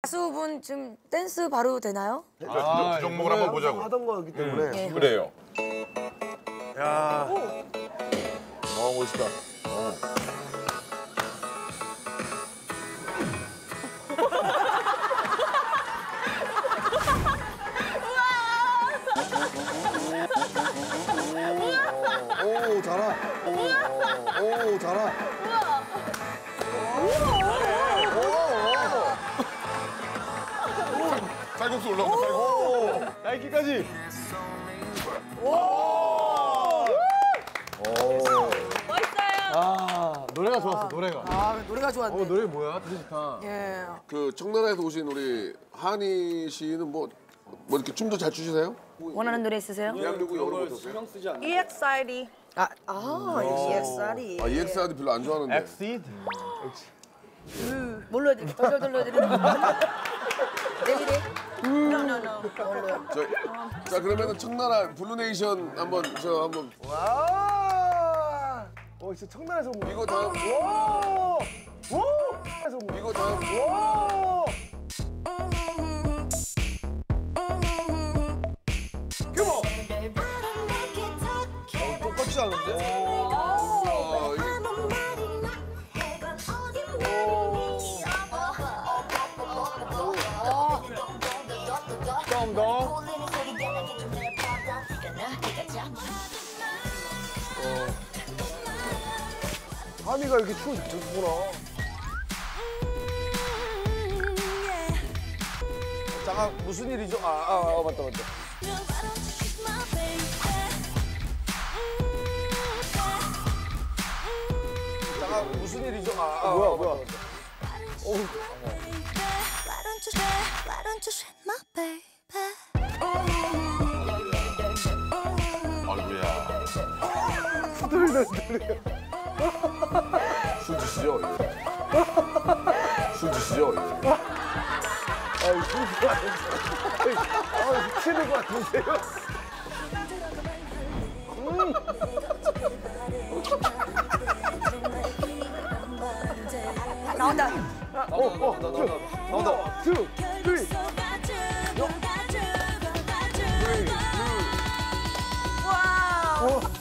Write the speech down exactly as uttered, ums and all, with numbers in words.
가수분 지금 댄스 바로 되나요? 아, 그 종목을 한번 보자고. 하던 거기 때문에. 음, 네. 그래요. 야. 어, 멋있다. 어. 오, 잘하. 오, 오, 잘하. 쌀국수 올라온다, 쌀국수. 나이키까지. 멋있어요. 아, 노래가 좋았어, 노래가. 아 노래가 좋았네. 어, 노래 뭐야? 되게 좋다. 예. 그 청나라에서 오신 우리 한희 씨는 뭐, 뭐 이렇게 춤도 잘 추시세요? 원하는 노래 있으세요? 대한민국 여러 곳 오세요? 이엑스아이디. 아, 아 이엑스알이. 아, 이엑스아이디 별로 안 좋아하는데. 엑시드? 뭘로 해드릴까? 덜덜 돌려드릴까? 내일에? 노노노. 저, 자, 그러면은 청나라 블루네이션 한번 저 한번 와! 어, 진짜 청나라에서 온 거. 이거 다 와! 와! 에서 온 거. 이거 다 와! 그모! 어, 똑같지 않은데? 어, 이게 좀 더. 하미가 이렇게 춤을 잘 췄구나. 잠깐 무슨 일이죠? 아, 아, 아 맞다 맞다. 잠깐 무슨 일이죠? 아, 아 뭐야 뭐야. 어우. 아이고야. 스토리다 스토리. 술 드시죠? 술 드시죠? 아이 술도 안 했어. 아 미치는 것 같은데요? 음. 나온다. 어, 어, 나온다. 투, 쓰리. 와우.